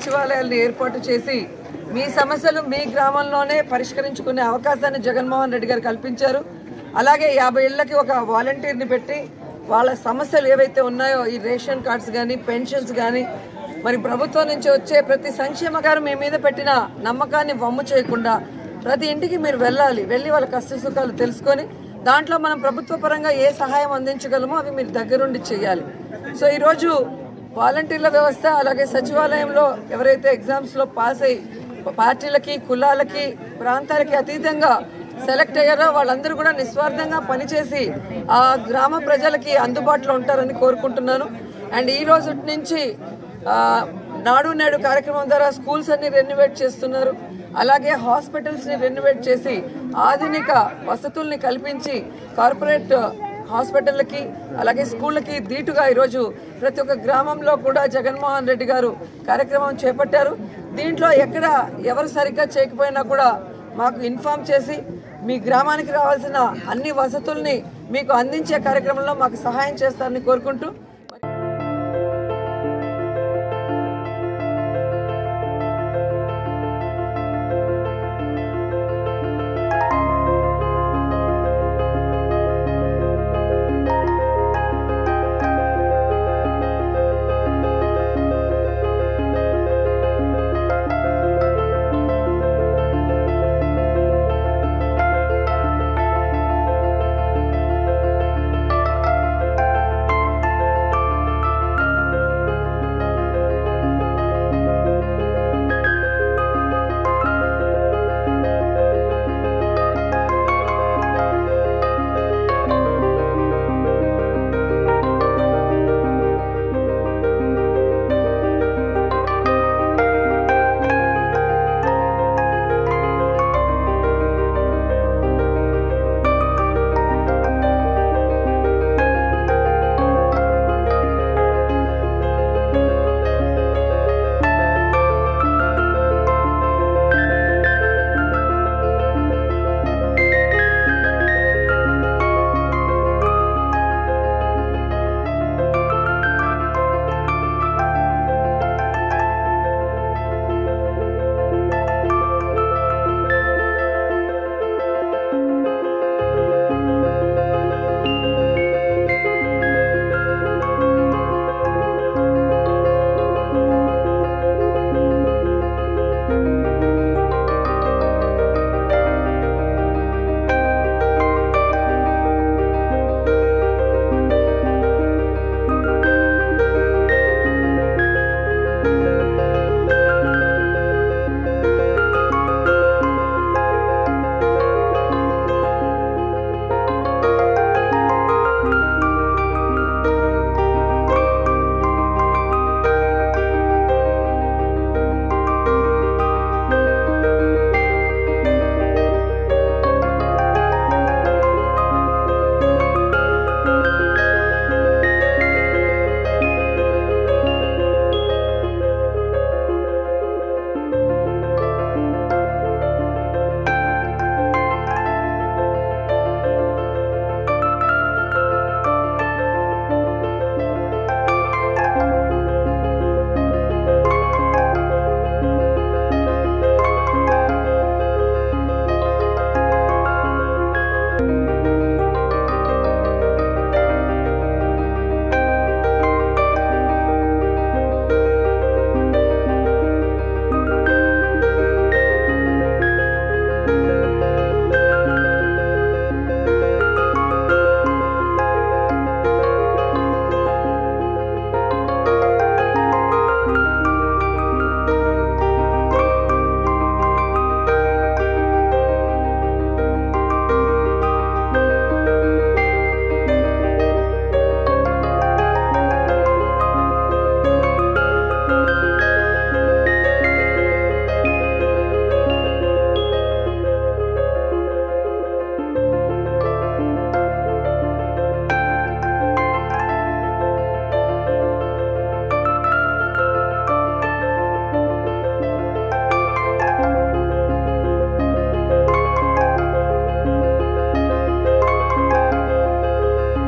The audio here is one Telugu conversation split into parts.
సచివాలయాలను ఏర్పాటు చేసి మీ సమస్యలు మీ గ్రామంలోనే పరిష్కరించుకునే అవకాశాన్ని జగన్మోహన్ రెడ్డి గారు కల్పించారు. అలాగే 50 ఇళ్లకి ఒక వాలంటీర్ని పెట్టి వాళ్ళ సమస్యలు ఏవైతే ఉన్నాయో ఈ రేషన్ కార్డ్స్ కానీ పెన్షన్స్ కానీ మరి ప్రభుత్వం నుంచి వచ్చే ప్రతి సంక్షేమ గారు మీ మీద పెట్టిన నమ్మకాన్ని వమ్ము చేయకుండా ప్రతి ఇంటికి మీరు వెళ్ళి వాళ్ళ కష్ట సుఖాలు తెలుసుకొని దాంట్లో మనం ప్రభుత్వ పరంగా ఏ సహాయం అందించగలమో అవి మీరు దగ్గరుండి చేయాలి. సో ఈరోజు వాలంటీర్ల వ్యవస్థ అలాగే సచివాలయంలో ఎవరైతే ఎగ్జామ్స్లో పాస్ అయ్యి పార్టీలకి కులాలకి ప్రాంతాలకి అతీతంగా సెలెక్ట్ అయ్యారో వాళ్ళందరూ కూడా నిస్వార్థంగా పనిచేసి ఆ గ్రామ ప్రజలకి అందుబాటులో ఉంటారని కోరుకుంటున్నాను. అండ్ ఈ రోజు నుంచి నాడు నేడు కార్యక్రమం ద్వారా స్కూల్స్ అన్ని రెన్యువేట్ చేస్తున్నారు. అలాగే హాస్పిటల్స్ని రెన్యువేట్ చేసి ఆధునిక వసతుల్ని కల్పించి కార్పొరేట్ హాస్పిటళ్ళకి అలాగే స్కూళ్ళకి ధీటుగా ఈరోజు ప్రతి ఒక్క గ్రామంలో కూడా జగన్మోహన్ రెడ్డి గారు కార్యక్రమం చేపట్టారు. దీంట్లో ఎక్కడ ఎవరు సరిగ్గా చేయకపోయినా కూడా మాకు ఇన్ఫార్మ్ చేసి మీ గ్రామానికి రావాల్సిన అన్ని వసతుల్ని మీకు అందించే కార్యక్రమంలో మాకు సహాయం చేస్తారని కోరుకుంటూ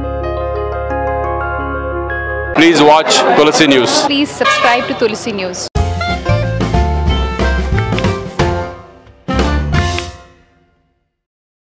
Please watch Tulsi News. Please subscribe to Tulsi News.